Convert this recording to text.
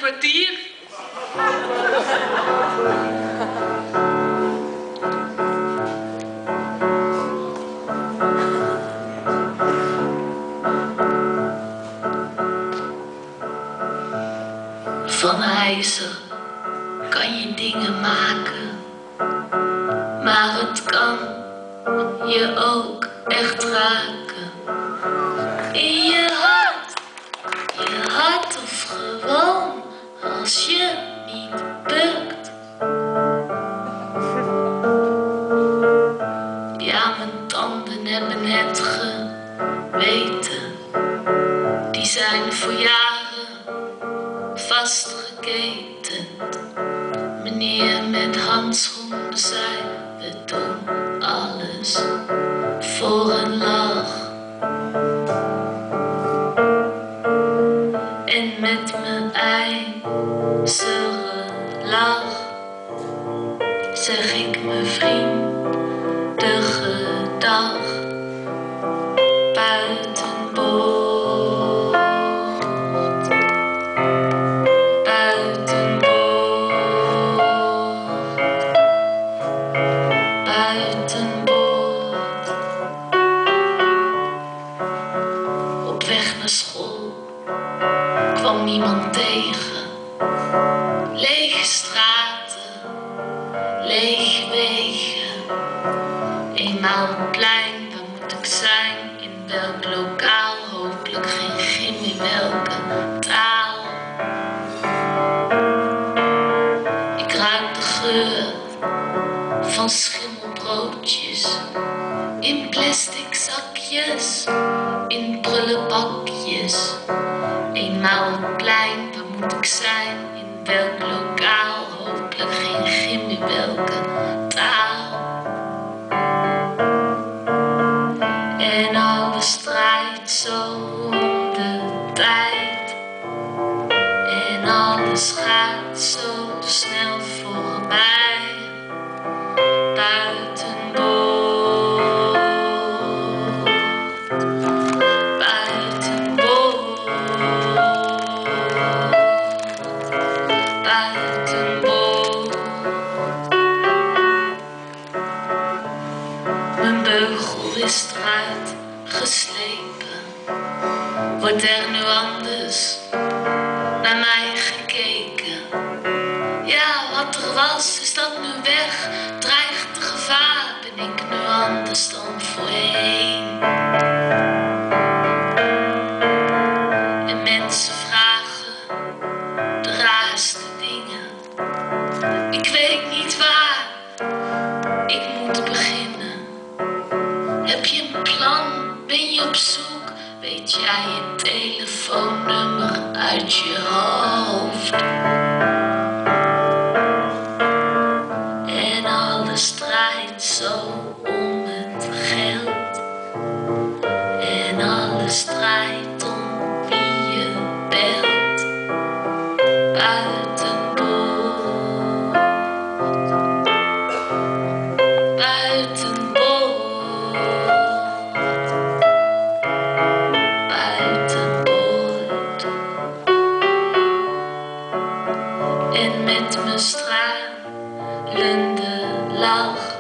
kwartier. Van ijzer kan je dingen maken, maar het kan je ook echt raken. In je hart of gewoon als je niet bukt. Ja, mijn tanden hebben het geweten, die zijn voor jaren vastgeketend. Meneer met handschoenen zei, we doen alles voor een lach. En met mijn ijzeren lach zeg ik mijn vriendige dag buiten boord. Buiten boord. Buiten boord. Op weg naar school kwam niemand tegen. Lege straten, lege wegen. Eenmaal het plein, waar moet ik zijn? In welk lokaal? Hopelijk geen gym, in welke taal? Ik ruik de geur van schimmelbroodjes in plastic zakjes, in prullenbakjes. Eenmaal het plein, waar moet ik zijn? In welk lokaal? Hopelijk geen gym, in welke taal? En alles draait zo om de tijd. En alles gaat zo snel voorbij. Buiten boord. Buiten boord. Buiten boord. Mijn beugel is eruit geslepen. Wordt er nu anders naar mij gekeken? Ja, wat er was, is dat nu weg? Dreigt de gevaar? Ben ik nu anders dan voorheen? En mensen vragen de raarste dingen. Ik weet niet waar ik moet beginnen. Heb je een plan? Ben je op zoek? Weet jij je telefoonnummer uit je hoofd? En alles draait zo om het geld. En alles draait om wie je belt. Buiten boord. Buiten boord. Buiten boord. En met mijn stralende lach